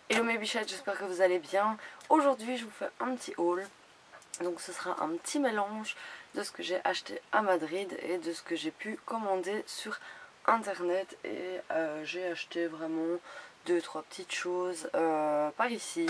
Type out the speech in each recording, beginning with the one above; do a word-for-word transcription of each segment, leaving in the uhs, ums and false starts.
Hello mes bichettes, j'espère que vous allez bien. Aujourd'hui je vous fais un petit haul. Donc ce sera un petit mélange de ce que j'ai acheté à Madrid et de ce que j'ai pu commander sur internet. Et euh, j'ai acheté vraiment deux trois petites choses euh, par ici.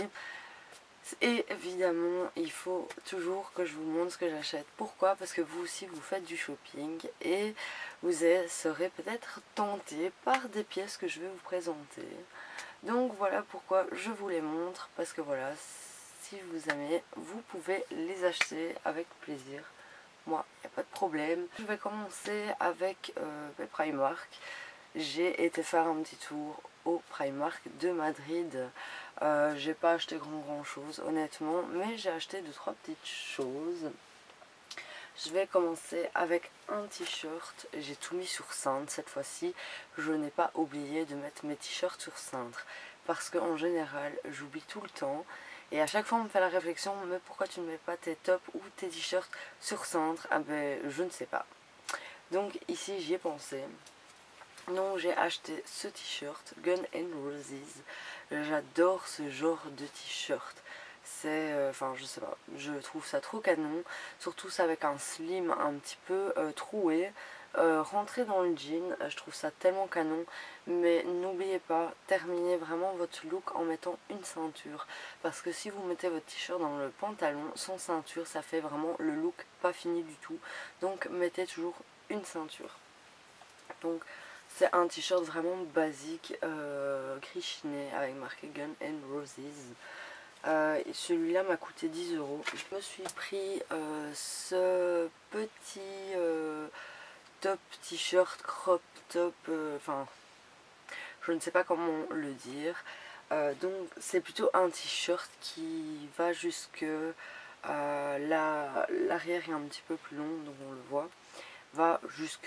Et évidemment il faut toujours que je vous montre ce que j'achète. Pourquoi? Parce que vous aussi vous faites du shopping et vous serez peut-être tenté par des pièces que je vais vous présenter. Donc voilà pourquoi je vous les montre, parce que voilà, si vous aimez, vous pouvez les acheter avec plaisir. Moi, il n'y a pas de problème. Je vais commencer avec euh, mes Primark. J'ai été faire un petit tour au Primark de Madrid. Euh, j'ai pas acheté grand grand chose honnêtement, mais j'ai acheté deux trois petites choses. Je vais commencer avec un t-shirt. J'ai tout mis sur cintre cette fois-ci. Je n'ai pas oublié de mettre mes t-shirts sur cintre. Parce qu'en général, j'oublie tout le temps. Et à chaque fois, on me fait la réflexion, mais pourquoi tu ne mets pas tes tops ou tes t-shirts sur cintre? Ah ben, je ne sais pas. Donc ici, j'y ai pensé. Donc j'ai acheté ce t-shirt, Gun and Roses. J'adore ce genre de t-shirt. C'est, euh, enfin je sais pas, je trouve ça trop canon. Surtout ça avec un slim un petit peu euh, troué. Euh, rentrer dans le jean, je trouve ça tellement canon. Mais n'oubliez pas, terminez vraiment votre look en mettant une ceinture. Parce que si vous mettez votre t-shirt dans le pantalon sans ceinture, ça fait vraiment le look pas fini du tout. Donc mettez toujours une ceinture. Donc c'est un t-shirt vraiment basique, euh, gris chiné avec marqué Gun and Roses. Euh, Celui-là m'a coûté dix euros. Je me suis pris euh, ce petit euh, top t-shirt, crop top, enfin euh, je ne sais pas comment le dire. Euh, donc c'est plutôt un t-shirt qui va jusque euh, l'arrière est un petit peu plus long, donc on le voit, va jusque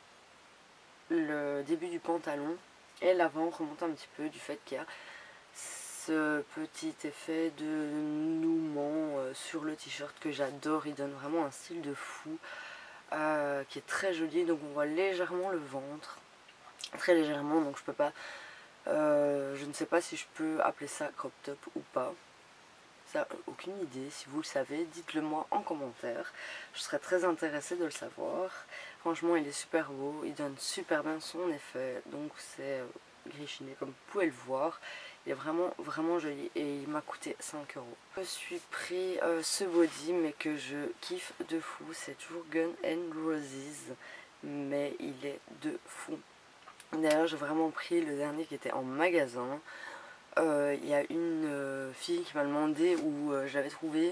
le début du pantalon et l'avant remonte un petit peu du fait qu'il y a ce petit effet de nouement euh, sur le t-shirt que j'adore. Il donne vraiment un style de fou euh, qui est très joli. Donc on voit légèrement le ventre, très légèrement, donc je peux pas euh, je ne sais pas si je peux appeler ça crop top ou pas. Ça, aucune idée. Si vous le savez, dites-le moi en commentaire. Je serais très intéressée de le savoir. Franchement, il est super beau. Il donne super bien son effet. Donc c'est euh, gris chiné comme vous pouvez le voir. Il est vraiment vraiment joli et il m'a coûté cinq euros. Je me suis pris euh, ce body mais que je kiffe de fou. C'est toujours Gun and Roses. Mais il est de fou. D'ailleurs, j'ai vraiment pris le dernier qui était en magasin. Il euh, y a une euh, fille qui m'a demandé où euh, j'avais trouvé.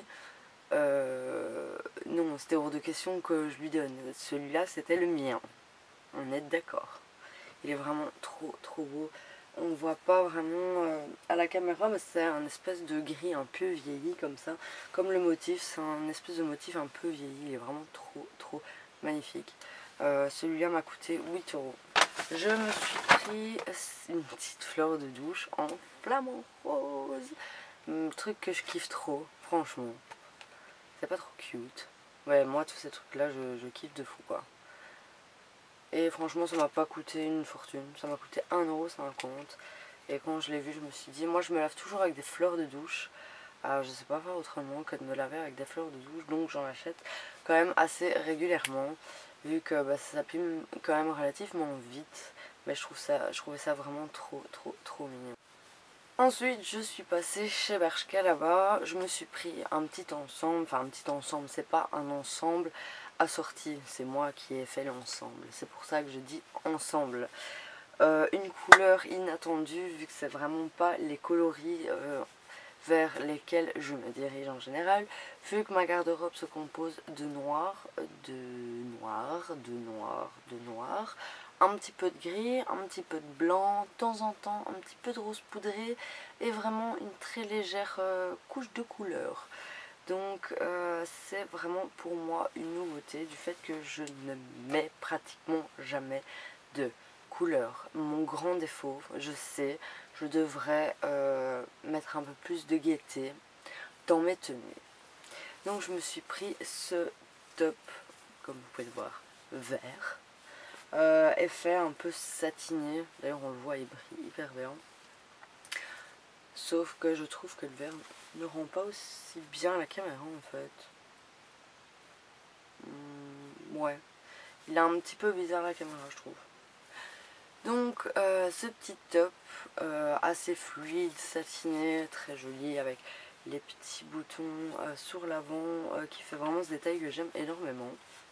Euh, non, c'était hors de question que je lui donne. Celui-là, c'était le mien. On est d'accord. Il est vraiment trop, trop beau. On ne voit pas vraiment euh, à la caméra, mais c'est un espèce de gris un peu vieilli comme ça. Comme le motif, c'est un espèce de motif un peu vieilli. Il est vraiment trop, trop magnifique. Euh, Celui-là m'a coûté huit euros. Je me suis pris une petite fleur de douche en flamant rose. Un truc que je kiffe trop, franchement. C'est pas trop cute. Ouais, moi, tous ces trucs-là, je, je kiffe de fou, quoi. Et franchement, ça m'a pas coûté une fortune. Ça m'a coûté un euro cinquante. Et quand je l'ai vu, je me suis dit, moi, je me lave toujours avec des fleurs de douche. Alors, je sais pas faire autrement que de me laver avec des fleurs de douche. Donc, j'en achète quand même assez régulièrement. Vu que bah, ça s'abîme quand même relativement vite. Mais je, trouve ça, je trouvais ça vraiment trop, trop, trop mignon. Ensuite, je suis passée chez Bershka là-bas. Je me suis pris un petit ensemble. Enfin, un petit ensemble, c'est pas un ensemble assorti. C'est moi qui ai fait l'ensemble. C'est pour ça que je dis ensemble. Euh, une couleur inattendue, vu que c'est vraiment pas les coloris euh, vers lesquels je me dirige en général. Vu que ma garde-robe se compose de noir, de noir, de noir, de noir. Un petit peu de gris, un petit peu de blanc, de temps en temps un petit peu de rose poudré et vraiment une très légère euh, couche de couleur. Donc euh, c'est vraiment pour moi une nouveauté du fait que je ne mets pratiquement jamais de couleur. Mon grand défaut, je sais, je devrais euh, mettre un peu plus de gaieté dans mes tenues. Donc je me suis pris ce top, comme vous pouvez le voir, vert. Euh, effet un peu satiné, d'ailleurs on le voit, il brille hyper bien. Sauf que je trouve que le vert ne rend pas aussi bien la caméra en fait. Hum, ouais. Il est un petit peu bizarre la caméra je trouve. Donc euh, ce petit top euh, assez fluide, satiné, très joli avec les petits boutons euh, sur l'avant euh, qui fait vraiment ce détail que j'aime énormément.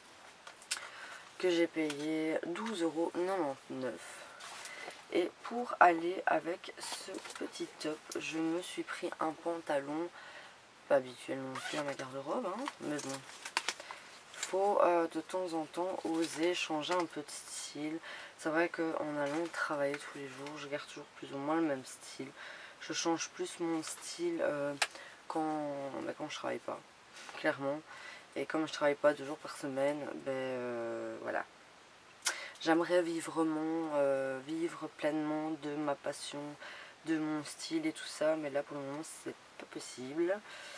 Que j'ai payé douze euros quatre-vingt-dix-neuf. Et pour aller avec ce petit top, je me suis pris un pantalon, pas habituel non plus à ma garde-robe, hein, mais bon. Il faut euh, de temps en temps oser changer un peu de style. C'est vrai qu'en allant travailler tous les jours, je garde toujours plus ou moins le même style. Je change plus mon style euh, quand, bah, quand je travaille pas, clairement. Et comme je travaille pas deux jours par semaine, ben euh, voilà. J'aimerais vivre vraiment, euh, vivre pleinement de ma passion, de mon style et tout ça, mais là pour le moment c'est pas possible.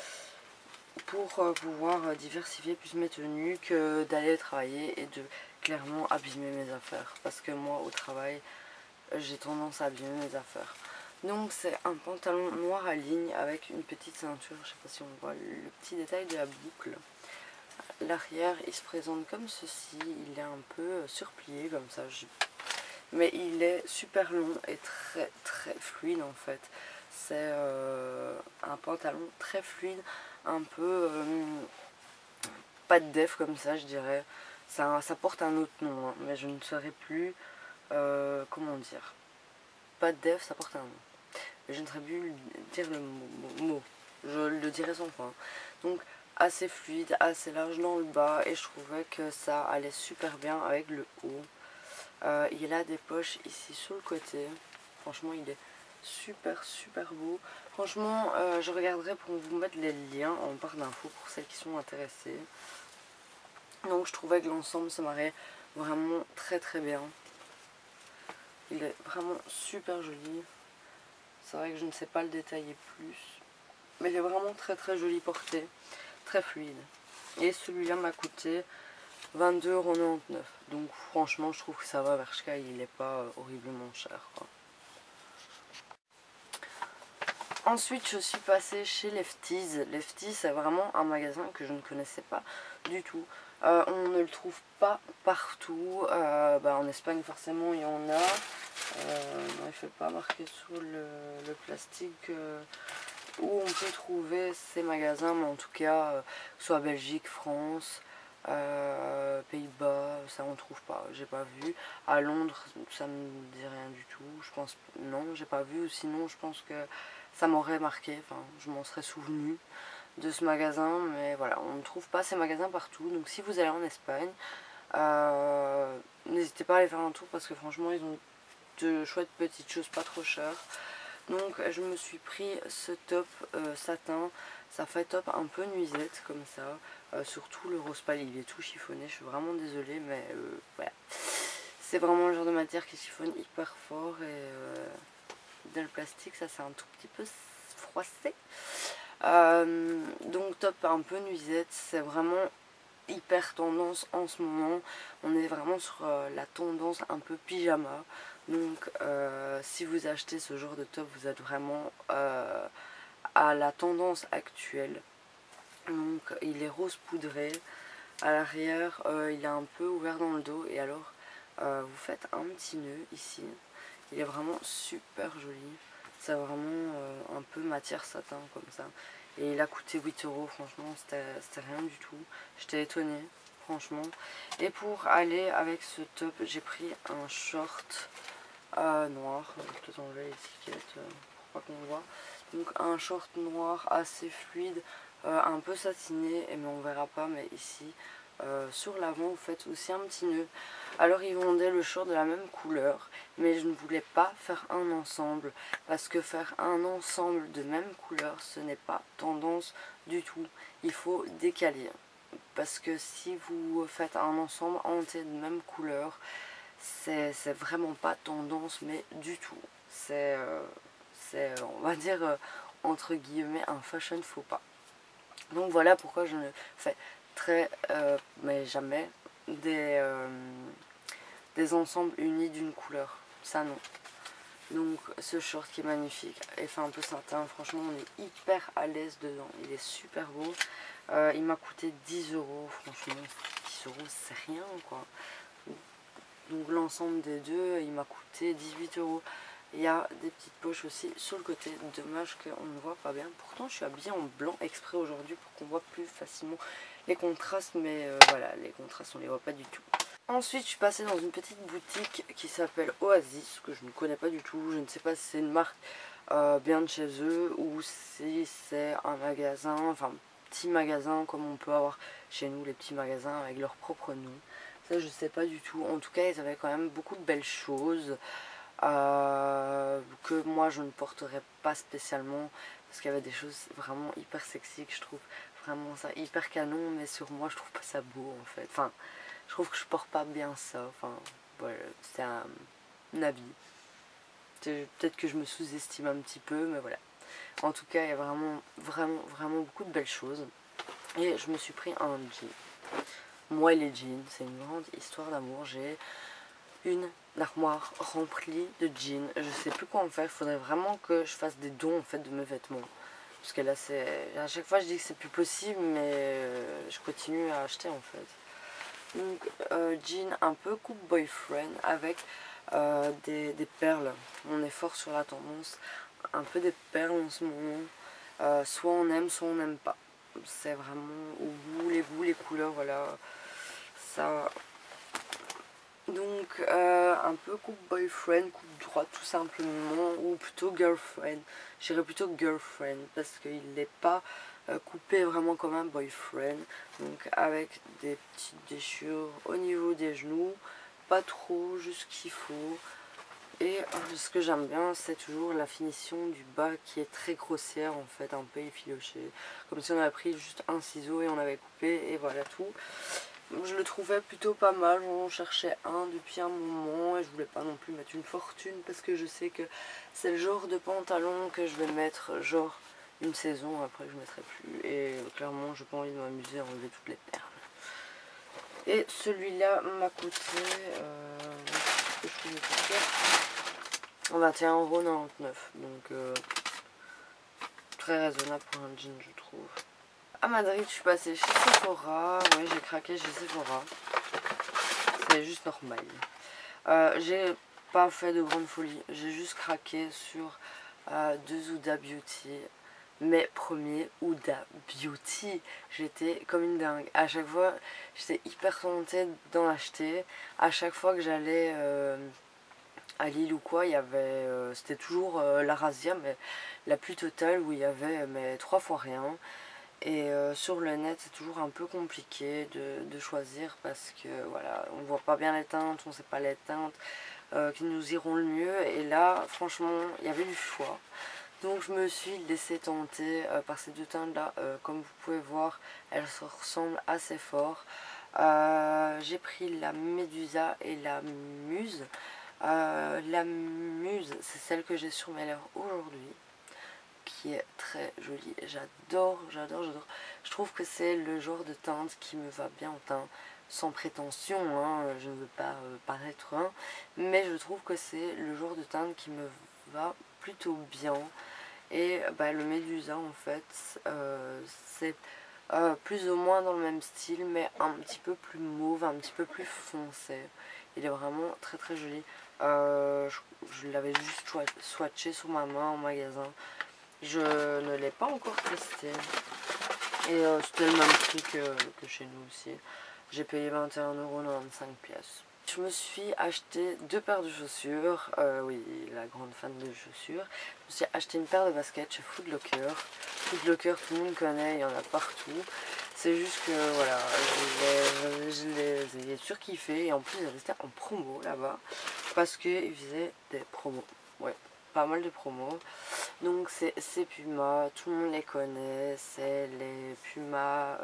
Pour euh, pouvoir euh, diversifier plus mes tenues que d'aller travailler et de clairement abîmer mes affaires. Parce que moi au travail, j'ai tendance à abîmer mes affaires. Donc c'est un pantalon noir à ligne avec une petite ceinture, je sais pas si on voit le petit détail de la boucle. L'arrière il se présente comme ceci, il est un peu surplié comme ça, je... mais il est super long et très très fluide en fait. C'est euh, un pantalon très fluide, un peu euh, pas de def comme ça je dirais. Ça, ça porte un autre nom, hein, mais je ne saurais plus euh, comment dire. Pas de def, ça porte un nom. Mais je ne saurais plus dire le mot, mot. Je le dirai sans fin. Donc assez fluide, assez large dans le bas et je trouvais que ça allait super bien avec le haut. Euh, il a des poches ici sur le côté. Franchement il est super super beau. Franchement euh, je regarderai pour vous mettre les liens en barre d'infos pour celles qui sont intéressées. Donc je trouvais que l'ensemble se mariait vraiment très très bien. Il est vraiment super joli. C'est vrai que je ne sais pas le détailler plus. Mais il est vraiment très très joli porté. Très fluide. Et celui-là m'a coûté vingt-deux euros quatre-vingt-dix-neuf. Donc franchement je trouve que ça va, Bershka il n'est pas horriblement cher quoi. Ensuite je suis passée chez Lefties. Lefties c'est vraiment un magasin que je ne connaissais pas du tout. Euh, on ne le trouve pas partout. Euh, bah, en Espagne forcément il y en a. Euh, il ne fait pas marquer sous le, le plastique euh, où on peut trouver ces magasins, mais en tout cas euh, soit Belgique, France, euh, Pays-Bas, ça on trouve pas, j'ai pas vu. À Londres ça me dit rien du tout, je pense non, j'ai pas vu, ou sinon je pense que ça m'aurait marqué, enfin je m'en serais souvenu de ce magasin, mais voilà, on ne trouve pas ces magasins partout. Donc si vous allez en Espagne, euh, n'hésitez pas à aller faire un tour parce que franchement ils ont de chouettes petites choses pas trop chères. Donc je me suis pris ce top euh, satin, ça fait top un peu nuisette comme ça, euh, surtout le rose pâle il est tout chiffonné, je suis vraiment désolée mais euh, voilà. C'est vraiment le genre de matière qui chiffonne hyper fort et euh, dans le plastique ça c'est un tout petit peu froissé. Euh, donc top un peu nuisette, c'est vraiment hyper tendance en ce moment. On est vraiment sur euh, la tendance un peu pyjama. Donc euh, si vous achetez ce genre de top, vous êtes vraiment euh, à la tendance actuelle. Donc il est rose poudré. À l'arrière euh, il est un peu ouvert dans le dos. Et alors euh, vous faites un petit nœud ici. Il est vraiment super joli. C'est vraiment euh, un peu matière satin comme ça. Et il a coûté huit euros, franchement c'était rien du tout. J'étais étonnée, franchement. Et pour aller avec ce top, j'ai pris un short euh, noir. Je vais peut-être enlever l'étiquette euh, pour pas qu'on voit. Donc un short noir assez fluide, euh, un peu satiné, mais on verra pas, mais ici. Euh, sur l'avant vous faites aussi un petit nœud. Alors ils vendaient le short de la même couleur, mais je ne voulais pas faire un ensemble parce que faire un ensemble de même couleur ce n'est pas tendance du tout. Il faut décaler parce que si vous faites un ensemble entier de même couleur, c'est vraiment pas tendance mais du tout. C'est euh, c'est on va dire euh, entre guillemets un fashion faux pas. Donc voilà pourquoi je ne fais très euh, mais jamais des, euh, des ensembles unis d'une couleur. Ça non. Donc ce short qui est magnifique et fait un peu satin, franchement on est hyper à l'aise dedans, il est super beau. Euh, il m'a coûté dix euros, franchement dix euros c'est rien quoi. Donc l'ensemble des deux il m'a coûté dix-huit euros. Il y a des petites poches aussi sur le côté, dommage qu'on ne voit pas bien. Pourtant je suis habillée en blanc exprès aujourd'hui pour qu'on voit plus facilement les contrastes, mais euh, voilà, les contrastes on les voit pas du tout. Ensuite je suis passée dans une petite boutique qui s'appelle Oasis, que je ne connais pas du tout. Je ne sais pas si c'est une marque euh, bien de chez eux ou si c'est un magasin, enfin petit magasin comme on peut avoir chez nous, les petits magasins avec leur propre nom. Ça je sais pas du tout. En tout cas ils avaient quand même beaucoup de belles choses. Euh, que moi je ne porterais pas spécialement parce qu'il y avait des choses vraiment hyper sexy que je trouve vraiment ça hyper canon, mais sur moi je trouve pas ça beau en fait. Enfin je trouve que je porte pas bien ça. Enfin voilà, c'est un, un avis. Peut-être que je me sous-estime un petit peu, mais voilà. En tout cas il y a vraiment vraiment vraiment beaucoup de belles choses et je me suis pris un jean. Moi et les jeans c'est une grande histoire d'amour. J'ai une armoire remplie de jeans. Je sais plus quoi en faire. Il faudrait vraiment que je fasse des dons en fait de mes vêtements. Parce que là c'est... À chaque fois je dis que c'est plus possible, mais euh, je continue à acheter en fait. Donc euh, jean un peu coupe boyfriend avec euh, des, des perles. On est fort sur la tendance. Un peu des perles en ce moment. Euh, soit on aime, soit on n'aime pas. C'est vraiment au goût, les goûts, les couleurs, voilà. Ça... Donc euh, un peu coupe boyfriend, coupe droite tout simplement, ou plutôt girlfriend. Je dirais plutôt girlfriend parce qu'il n'est pas euh, coupé vraiment comme un boyfriend. Donc avec des petites déchirures au niveau des genoux, pas trop, juste ce qu'il faut. Et euh, ce que j'aime bien c'est toujours la finition du bas qui est très grossière en fait, un peu effiloché. Comme si on avait pris juste un ciseau et on avait coupé et voilà tout. Je le trouvais plutôt pas mal, j'en cherchais un depuis un moment et je voulais pas non plus mettre une fortune parce que je sais que c'est le genre de pantalon que je vais mettre genre une saison, après je mettrai plus, et clairement j'ai pas envie de m'amuser à enlever toutes les perles. Et celui-là m'a coûté, euh, que je trouve coûté vingt et un euros quatre-vingt-dix-neuf, donc euh, très raisonnable pour un jean je trouve. À Madrid je suis passée chez Sephora, ouais j'ai craqué chez Sephora. C'est juste normal. Euh, j'ai pas fait de grande folie. J'ai juste craqué sur euh, deux Huda Beauty. Mes premiers Huda Beauty. J'étais comme une dingue. À chaque fois, j'étais hyper tentée d'en acheter. À chaque fois que j'allais euh, à Lille ou quoi, il y avait... Euh, c'était toujours euh, la razzia, mais la plus totale où il y avait mais trois fois rien. Et euh, sur le net c'est toujours un peu compliqué de, de choisir parce que voilà, on voit pas bien les teintes, on sait pas les teintes euh, qui nous iront le mieux. Et là franchement il y avait du choix. Donc je me suis laissée tenter euh, par ces deux teintes là. Euh, comme vous pouvez voir elles se ressemblent assez fort. Euh, J'ai pris la Médusa et la Muse. Euh, la Muse c'est celle que j'ai sur mes lèvres aujourd'hui, qui est très jolie. J'adore, j'adore, j'adore. Je trouve que c'est le genre de teinte qui me va bien en teint, sans prétention, hein, je ne veux pas euh, paraître un, mais je trouve que c'est le genre de teinte qui me va plutôt bien. Et bah, le Médusa en fait, euh, c'est euh, plus ou moins dans le même style, mais un petit peu plus mauve, un petit peu plus foncé. Il est vraiment très très joli. Euh, je je l'avais juste swatché sur ma main en magasin. Je ne l'ai pas encore testé. Et euh, c'était le même prix que, que chez nous aussi. J'ai payé vingt et un euros quatre-vingt-quinze pièces. Je me suis acheté deux paires de chaussures. Euh, oui, la grande fan de chaussures. Je me suis acheté une paire de baskets chez Foot Locker. Foot Locker, tout le monde connaît, il y en a partout. C'est juste que voilà, je les, je les ai surkiffés. Et en plus, elles étaient en promo là-bas. Parce qu'ils faisaient des promos. Ouais, pas mal de promos. Donc c'est ces Puma, tout le monde les connaît, c'est les Puma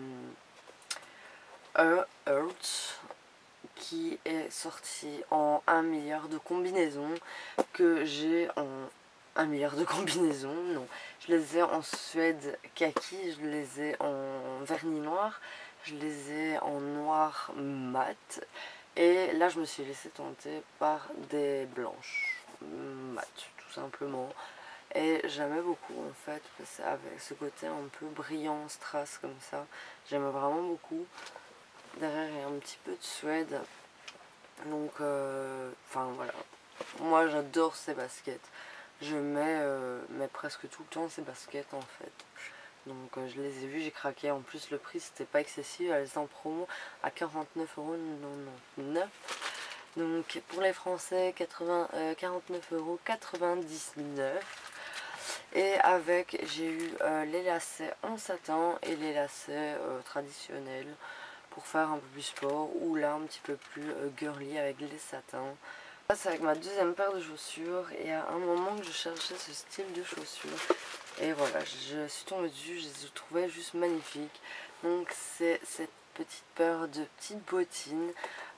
euh, Earth qui est sorti en un milliard de combinaisons, que j'ai en un milliard de combinaisons, non, je les ai en suède kaki, je les ai en vernis noir, je les ai en noir mat, et là je me suis laissée tenter par des blanches. mat tout simplement. Et j'aimais beaucoup en fait, parce qu'avec ce côté un peu brillant, strass comme ça, j'aimais vraiment beaucoup. Derrière il y a un petit peu de suède, donc euh, enfin voilà, moi j'adore ces baskets. Je mets, euh, mets presque tout le temps ces baskets en fait. Donc euh, je les ai vues, j'ai craqué. En plus le prix c'était pas excessif, elles étaient en promo à quarante-neuf euros quatre-vingt-dix-neuf. Donc pour les Français, quatre-vingts, euh, quarante-neuf euros quatre-vingt-dix-neuf. Et avec, j'ai eu euh, les lacets en satin et les lacets euh, traditionnels pour faire un peu plus sport, ou là un petit peu plus euh, girly avec les satins. Ça c'est avec ma deuxième paire de chaussures, et à un moment que je cherchais ce style de chaussures, et voilà, je suis tombée dessus, je les trouvais juste magnifiques. Donc c'est cette petite paire de petites bottines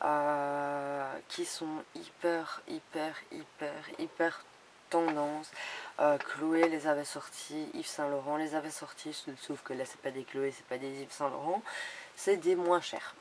euh, qui sont hyper hyper hyper hyper tendance. euh, Chloé les avait sortis, Yves Saint Laurent les avait sortis, sauf que là c'est pas des Chloé, c'est pas des Yves Saint Laurent, c'est des moins chers.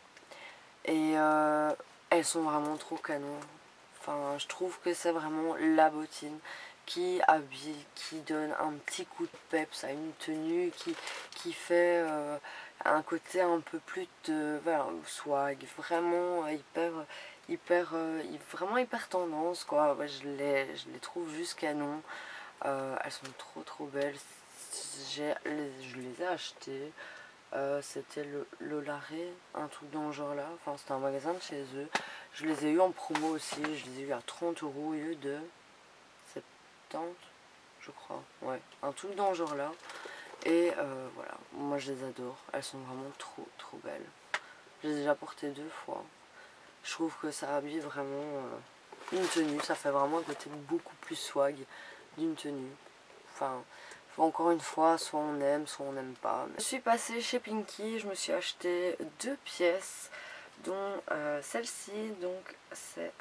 Et euh, elles sont vraiment trop canon. Enfin, je trouve que c'est vraiment la bottine qui habille, qui donne un petit coup de peps à une tenue, qui, qui fait euh, un côté un peu plus de voilà, swag, vraiment hyper, hyper, euh, vraiment hyper tendance quoi. Ouais, je, les, je les trouve juste canon. Euh, elles sont trop trop belles. J'ai, je les ai achetées. Euh, c'était le Lolaré, un truc dans le genre là, enfin c'était un magasin de chez eux. Je les ai eu en promo aussi, je les ai eu à trente euros au lieu de soixante-dix, je crois, ouais, un truc dans le genre là. Et euh, voilà, moi je les adore, elles sont vraiment trop trop belles. Je les ai déjà portées deux fois. Je trouve que ça habille vraiment euh, une tenue, ça fait vraiment un côté beaucoup plus swag d'une tenue. Enfin, encore une fois, soit on aime, soit on n'aime pas. Je suis passée chez Pinky, je me suis acheté deux pièces, dont euh, celle-ci, donc c'est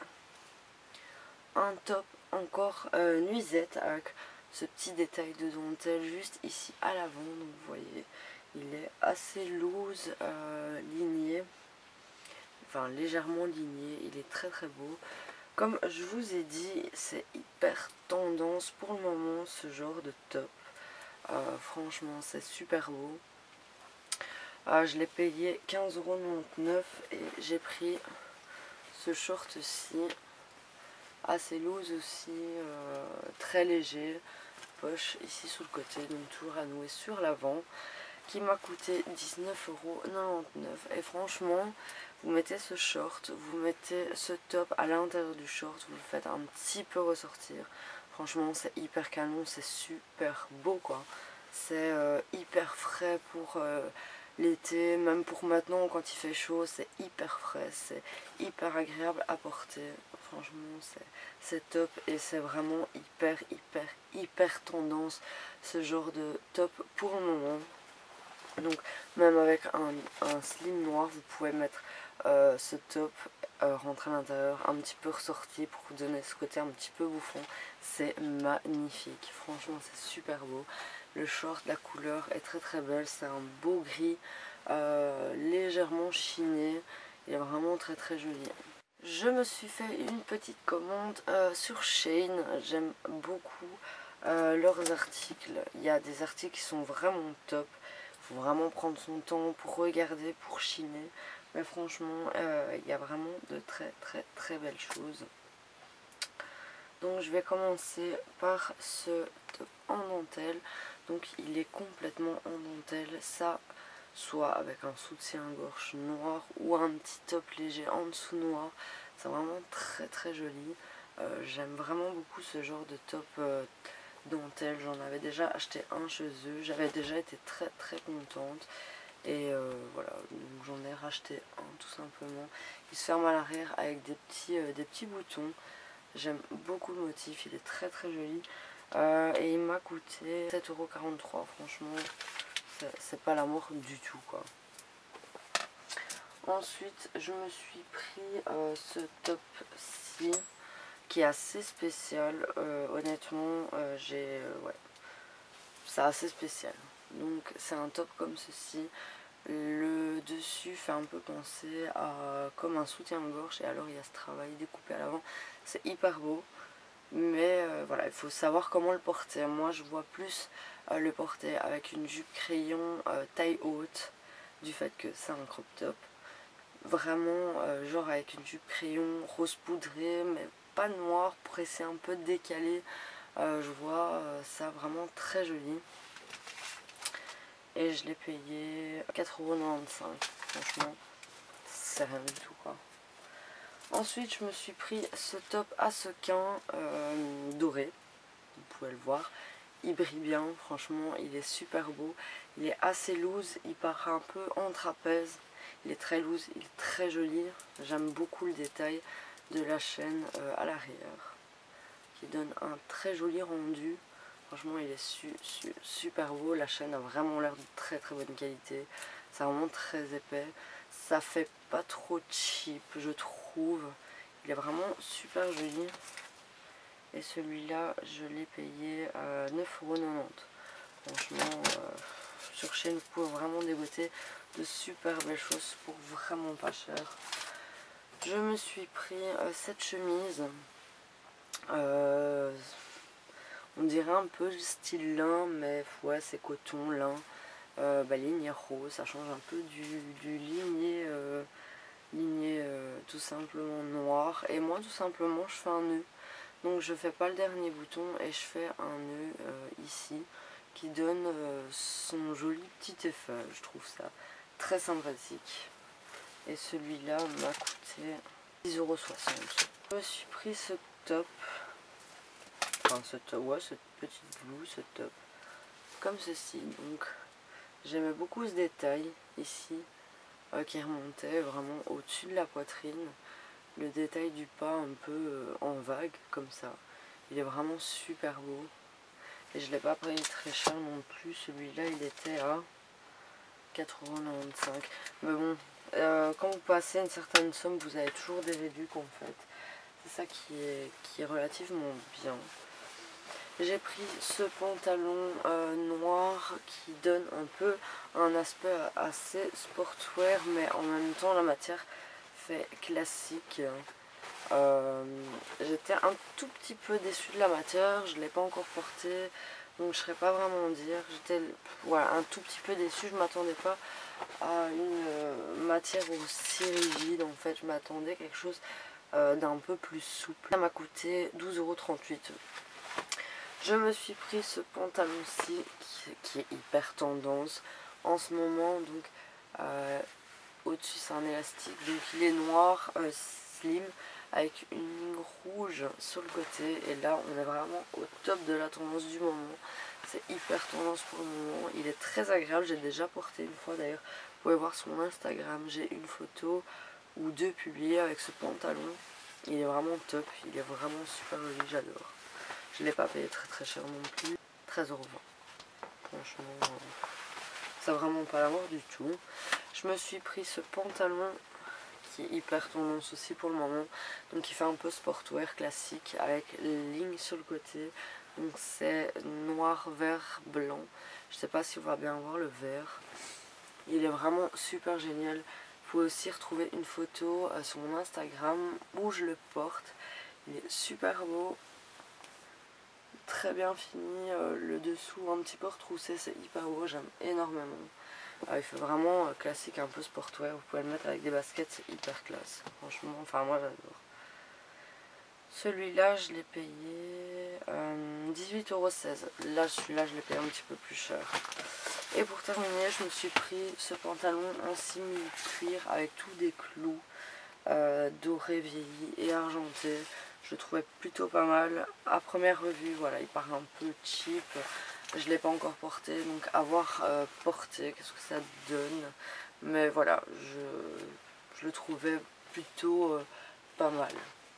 un top encore euh, nuisette avec ce petit détail de dentelle juste ici à l'avant. Donc vous voyez, il est assez loose, euh, ligné, enfin légèrement ligné, il est très très beau. Comme je vous ai dit, c'est hyper tendance pour le moment ce genre de top. Euh, franchement c'est super beau. Euh, je l'ai payé quinze euros quatre-vingt-dix-neuf et j'ai pris ce short-ci, assez loose aussi, euh, très léger, poche ici sous le côté, donc toujours à nouer sur l'avant, qui m'a coûté dix-neuf euros quatre-vingt-dix-neuf. Et franchement, vous mettez ce short, vous mettez ce top à l'intérieur du short, vous le faites un petit peu ressortir. Franchement c'est hyper canon, c'est super beau quoi. C'est euh, hyper frais pour euh, l'été, même pour maintenant quand il fait chaud, c'est hyper frais, c'est hyper agréable à porter. Franchement c'est top et c'est vraiment hyper hyper hyper tendance ce genre de top pour le moment. Donc même avec un, un slim noir, vous pouvez mettre euh, ce top, euh, rentrer à l'intérieur, un petit peu ressorti pour vous donner ce côté un petit peu bouffon. C'est magnifique, franchement c'est super beau. Le short, la couleur est très très belle, c'est un beau gris, euh, légèrement chiné, il est vraiment très très joli. Je me suis fait une petite commande euh, sur Shein, j'aime beaucoup euh, leurs articles. Il y a des articles qui sont vraiment top. Il faut vraiment prendre son temps pour regarder, pour chiner. Mais franchement, euh, il y a vraiment de très très très belles choses. Donc je vais commencer par ce top en dentelle. Donc il est complètement en dentelle. Ça, soit avec un soutien-gorge noir ou un petit top léger en dessous noir. C'est vraiment très très joli. Euh, J'aime vraiment beaucoup ce genre de top euh, dentelle. J'en avais déjà acheté un chez eux. J'avais déjà été très très contente. Et euh, voilà, donc j'en ai racheté un tout simplement. Il se ferme à l'arrière avec des petits, euh, des petits boutons. J'aime beaucoup le motif, il est très très joli. Euh, et il m'a coûté sept euros quarante-trois. Franchement, c'est pas l'amour du tout quoi. Ensuite, je me suis pris euh, ce top-ci qui est assez spécial. Euh, honnêtement, euh, j'ai... Euh, ouais, c'est assez spécial. Donc, c'est un top comme ceci. Le dessus fait un peu penser à comme un soutien-gorge. Et alors, il y a ce travail découpé à l'avant. C'est hyper beau. Mais euh, voilà, il faut savoir comment le porter. Moi je vois plus euh, le porter avec une jupe crayon euh, taille haute, du fait que c'est un crop top. Vraiment euh, genre avec une jupe crayon rose poudré, mais pas noir, pour essayer un peu de décaler. Euh, je vois euh, ça vraiment très joli. Et je l'ai payé quatre euros quatre-vingt-quinze. Franchement, c'est rien du tout quoi. Ensuite, je me suis pris ce top à sequins euh, doré. Vous pouvez le voir. Il brille bien, franchement, il est super beau. Il est assez loose, il part un peu en trapèze. Il est très loose, il est très joli. J'aime beaucoup le détail de la chaîne euh, à l'arrière, qui donne un très joli rendu. Franchement, il est su, su, super beau. La chaîne a vraiment l'air de très très bonne qualité. C'est vraiment très épais. Ça fait pas trop cheap, je trouve. Il est vraiment super joli. Et celui-là, je l'ai payé à neuf euros quatre-vingt-dix. Franchement, euh, sur Shein, vous pouvez vraiment dégoter de super belles choses pour vraiment pas cher. Je me suis pris euh, cette chemise. Euh, on dirait un peu style lin, mais ouais, c'est coton, lin. Euh, bah, lignée rose, ça change un peu du, du ligné, euh, ligné euh, tout simplement noir. Et moi, tout simplement, je fais un nœud. Donc je fais pas le dernier bouton et je fais un nœud euh, ici qui donne euh, son joli petit effet. Je trouve ça très sympathique. Et celui-là m'a coûté dix euros soixante. Je me suis pris ce top. Enfin ce top, ouais, cette petite blouse, ce top. Comme ceci. Donc j'aimais beaucoup ce détail ici euh, qui remontait vraiment au-dessus de la poitrine. Le détail du pas un peu euh, en vague comme ça. Il est vraiment super beau. Et je ne l'ai pas payé très cher non plus. Celui-là, il était à quatre euros quatre-vingt-quinze. Mais bon, euh, quand vous passez une certaine somme, vous avez toujours des réducs en fait. C'est ça qui est, qui est relativement bien. J'ai pris ce pantalon euh, noir qui donne un peu un aspect assez sportwear, mais en même temps la matière fait classique. Euh, J'étais un tout petit peu déçue de la matière, je ne l'ai pas encore porté, donc je ne saurais pas vraiment dire. J'étais voilà, un tout petit peu déçue, je ne m'attendais pas à une euh, matière aussi rigide. En fait, je m'attendais à quelque chose euh, d'un peu plus souple. Ça m'a coûté douze euros trente-huit. Je me suis pris ce pantalon-ci qui, qui est hyper tendance en ce moment. Donc euh, au-dessus c'est un élastique, donc il est noir, euh, slim, avec une ligne rouge sur le côté. Et là on est vraiment au top de la tendance du moment. C'est hyper tendance pour le moment. Il est très agréable, j'ai déjà porté une fois d'ailleurs. Vous pouvez voir sur mon Instagram, j'ai une photo ou deux publiées avec ce pantalon. Il est vraiment top, il est vraiment super joli, j'adore. Je ne l'ai pas payé très très cher non plus. treize euros vingt. Franchement, c'est vraiment pas la mort du tout. Je me suis pris ce pantalon qui est hyper tendance aussi pour le moment. Donc il fait un peu sportwear classique avec les lignes sur le côté. Donc c'est noir, vert, blanc. Je sais pas si on va bien voir le vert. Il est vraiment super génial. Vous pouvez aussi retrouver une photo sur mon Instagram où je le porte. Il est super beau. Très bien fini, euh, le dessous un petit peu retroussé, c'est hyper beau, j'aime énormément. Euh, il fait vraiment euh, classique, un peu sportwear, vous pouvez le mettre avec des baskets, c'est hyper classe. Franchement, enfin moi j'adore. Celui-là, je l'ai payé euh, dix-huit euros seize. Là, celui-là, je l'ai payé un petit peu plus cher. Et pour terminer, je me suis pris ce pantalon en simili-cuir avec tous des clous euh, dorés, vieillis et argentés. Je le trouvais plutôt pas mal. À première revue, voilà, il paraît un peu cheap. Je ne l'ai pas encore porté, donc à voir euh, porter, qu'est-ce que ça donne. Mais voilà, je, je le trouvais plutôt euh, pas mal.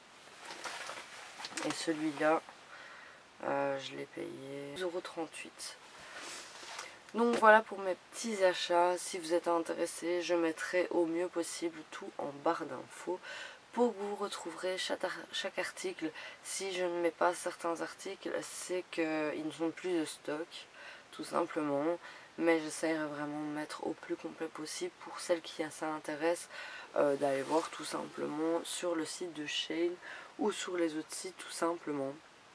Et celui-là, euh, je l'ai payé douze euros trente-huit. Donc voilà pour mes petits achats. Si vous êtes intéressé, je mettrai au mieux possible tout en barre d'infos pour que vous retrouverez chaque, chaque article. Si je ne mets pas certains articles, c'est qu'ils ne sont plus de stock, tout simplement. Mais j'essaierai vraiment de mettre au plus complet possible pour celles qui s'intéressent euh, d'aller voir tout simplement sur le site de Shein ou sur les autres sites tout simplement.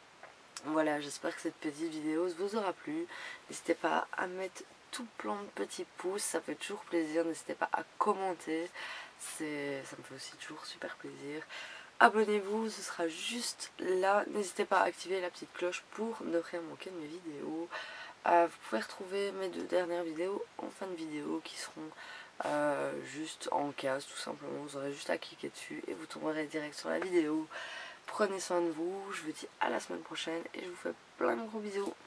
Voilà, j'espère que cette petite vidéo vous aura plu. N'hésitez pas à mettre tout plein de petits pouces, ça fait toujours plaisir. N'hésitez pas à commenter, ça me fait aussi toujours super plaisir. Abonnez-vous, ce sera juste là. N'hésitez pas à activer la petite cloche pour ne rien manquer de mes vidéos. Euh, vous pouvez retrouver mes deux dernières vidéos en fin de vidéo qui seront euh, juste en case tout simplement. Vous aurez juste à cliquer dessus et vous tomberez direct sur la vidéo. Prenez soin de vous, je vous dis à la semaine prochaine et je vous fais plein de gros bisous.